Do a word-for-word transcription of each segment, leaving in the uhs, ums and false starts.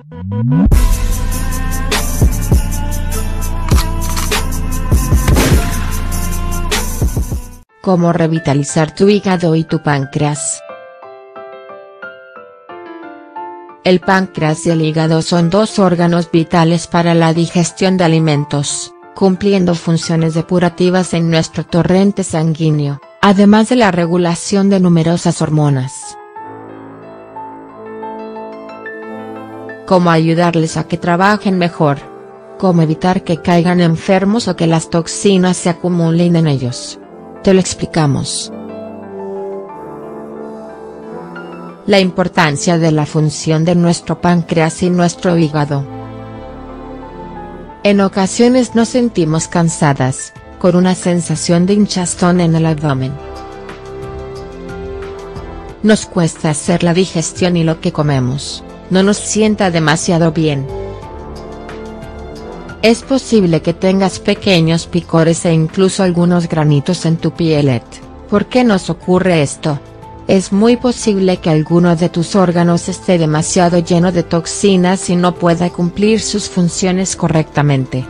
Cómo revitalizar tu hígado y tu páncreas. El páncreas y el hígado son dos órganos vitales para la digestión de alimentos, cumpliendo funciones depurativas en nuestro torrente sanguíneo, además de la regulación de numerosas hormonas. Cómo ayudarles a que trabajen mejor. Cómo evitar que caigan enfermos o que las toxinas se acumulen en ellos. Te lo explicamos. La importancia de la función de nuestro páncreas y nuestro hígado. En ocasiones nos sentimos cansadas, con una sensación de hinchazón en el abdomen. Nos cuesta hacer la digestión y lo que comemos no nos sienta demasiado bien. Es posible que tengas pequeños picores e incluso algunos granitos en tu pielet. ¿Por qué nos ocurre esto? Es muy posible que alguno de tus órganos esté demasiado lleno de toxinas y no pueda cumplir sus funciones correctamente.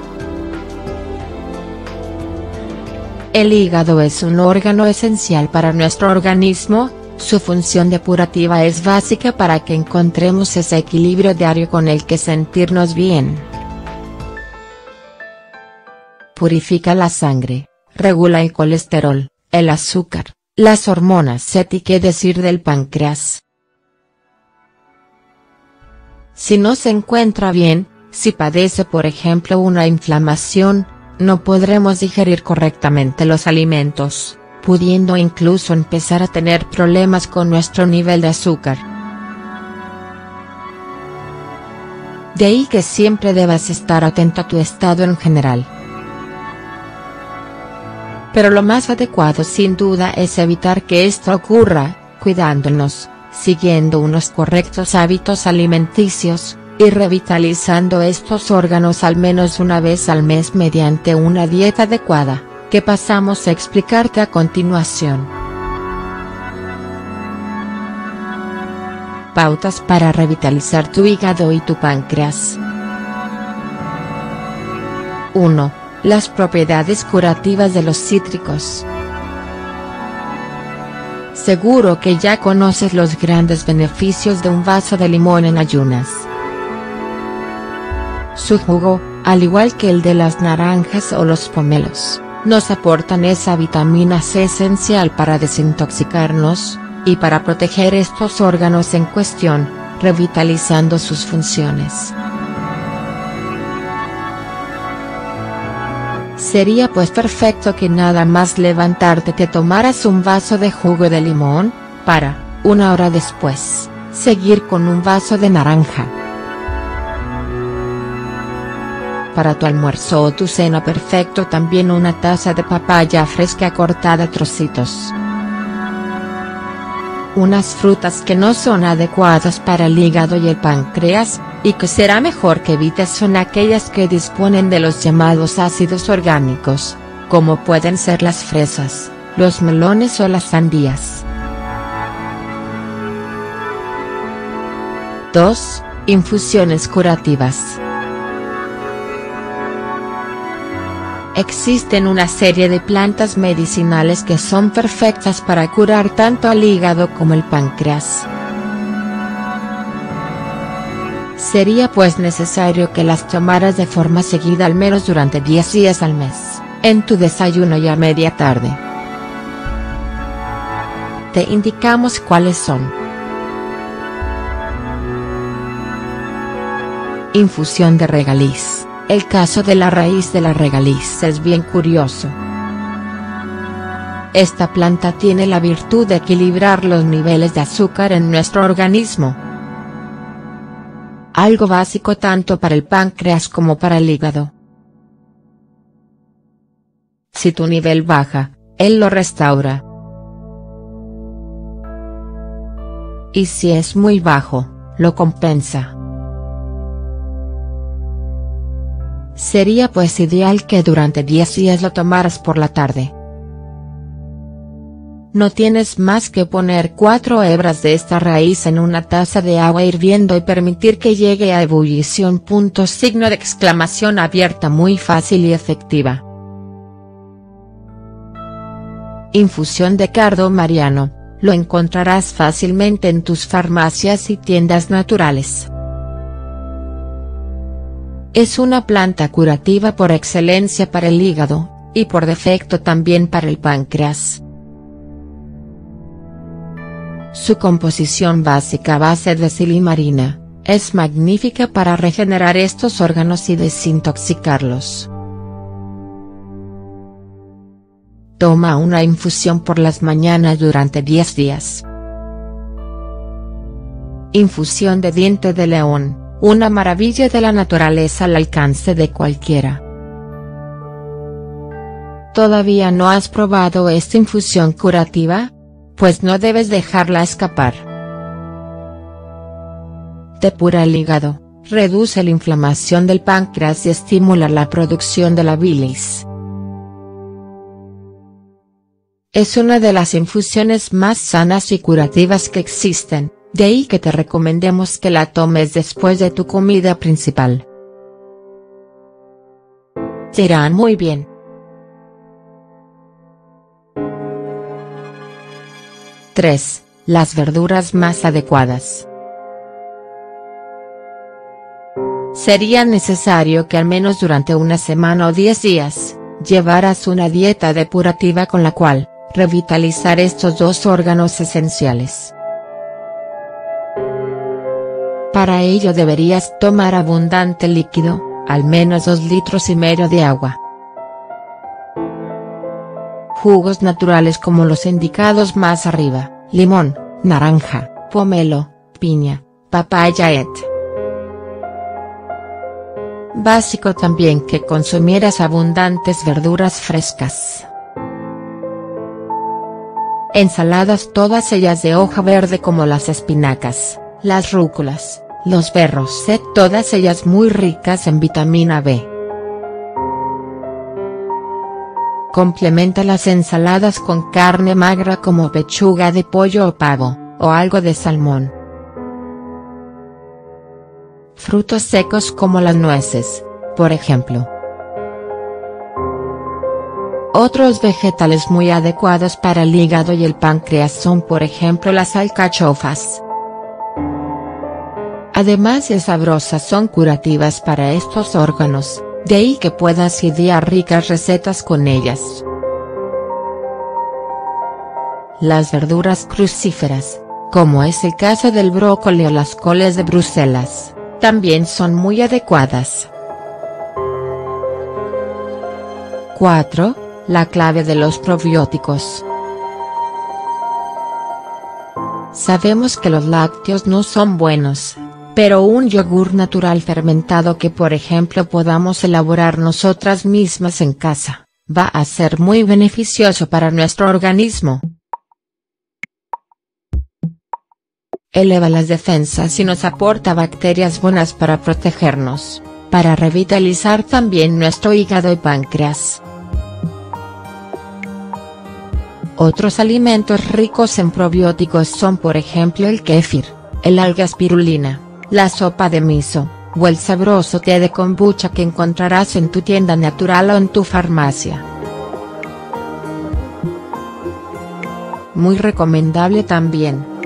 El hígado es un órgano esencial para nuestro organismo. Su función depurativa es básica para que encontremos ese equilibrio diario con el que sentirnos bien. Purifica la sangre, regula el colesterol, el azúcar, las hormonas y qué decir del páncreas. Si no se encuentra bien, si padece por ejemplo una inflamación, no podremos digerir correctamente los alimentos, pudiendo incluso empezar a tener problemas con nuestro nivel de azúcar. De ahí que siempre debas estar atento a tu estado en general. Pero lo más adecuado sin duda es evitar que esto ocurra, cuidándonos, siguiendo unos correctos hábitos alimenticios, y revitalizando estos órganos al menos una vez al mes mediante una dieta adecuada, que pasamos a explicarte a continuación. Pautas para revitalizar tu hígado y tu páncreas. uno. Las propiedades curativas de los cítricos. Seguro que ya conoces los grandes beneficios de un vaso de limón en ayunas. Su jugo, al igual que el de las naranjas o los pomelos, nos aportan esa vitamina C esencial para desintoxicarnos, y para proteger estos órganos en cuestión, revitalizando sus funciones. Sería pues perfecto que nada más levantarte te tomaras un vaso de jugo de limón, para, una hora después, seguir con un vaso de naranja. Para tu almuerzo o tu cena perfecto también una taza de papaya fresca cortada a trocitos. Unas frutas que no son adecuadas para el hígado y el páncreas, y que será mejor que evites son aquellas que disponen de los llamados ácidos orgánicos, como pueden ser las fresas, los melones o las sandías. dos. Infusiones curativas. Existen una serie de plantas medicinales que son perfectas para curar tanto al hígado como el páncreas. Sería pues necesario que las tomaras de forma seguida al menos durante diez días al mes, en tu desayuno y a media tarde. Te indicamos cuáles son. Infusión de regaliz. El caso de la raíz de la regaliz es bien curioso. Esta planta tiene la virtud de equilibrar los niveles de azúcar en nuestro organismo. Algo básico tanto para el páncreas como para el hígado. Si tu nivel baja, él lo restaura. Y si es muy bajo, lo compensa. Sería pues ideal que durante diez días lo tomaras por la tarde. no tienes más que poner cuatro hebras de esta raíz en una taza de agua hirviendo y permitir que llegue a ebullición. Punto signo de exclamación abierta. Muy fácil y efectiva. Infusión de cardo mariano, lo encontrarás fácilmente en tus farmacias y tiendas naturales. Es una planta curativa por excelencia para el hígado, y por defecto también para el páncreas. Su composición básica a base de silimarina, es magnífica para regenerar estos órganos y desintoxicarlos. Toma una infusión por las mañanas durante diez días. Infusión de diente de león, una maravilla de la naturaleza al alcance de cualquiera. ¿Todavía no has probado esta infusión curativa? Pues no debes dejarla escapar. Depura el hígado, reduce la inflamación del páncreas y estimula la producción de la bilis. Es una de las infusiones más sanas y curativas que existen, de ahí que te recomendemos que la tomes después de tu comida principal. Te irán muy bien. tres. Las verduras más adecuadas. Sería necesario que al menos durante una semana o diez días, llevaras una dieta depurativa con la cual, revitalizar estos dos órganos esenciales. Para ello deberías tomar abundante líquido, al menos dos litros y medio de agua. Jugos naturales como los indicados más arriba, limón, naranja, pomelo, piña, papaya et. Básico también que consumieras abundantes verduras frescas. Ensaladas todas ellas de hoja verde como las espinacas, las rúculas, los berros set todas ellas muy ricas en vitamina B. Complementa las ensaladas con carne magra como pechuga de pollo o pavo, o algo de salmón. Frutos secos como las nueces, por ejemplo. Otros vegetales muy adecuados para el hígado y el páncreas son por ejemplo las alcachofas. Además de sabrosas son curativas para estos órganos. De ahí que puedas idear ricas recetas con ellas. Las verduras crucíferas, como es el caso del brócoli o las coles de Bruselas, también son muy adecuadas. cuatro. La clave de los probióticos. Sabemos que los lácteos no son buenos. Pero un yogur natural fermentado que por ejemplo podamos elaborar nosotras mismas en casa, va a ser muy beneficioso para nuestro organismo. Eleva las defensas y nos aporta bacterias buenas para protegernos, para revitalizar también nuestro hígado y páncreas. Otros alimentos ricos en probióticos son por ejemplo el kéfir, el alga espirulina, la sopa de miso, o el sabroso té de kombucha que encontrarás en tu tienda natural o en tu farmacia. Muy recomendable también,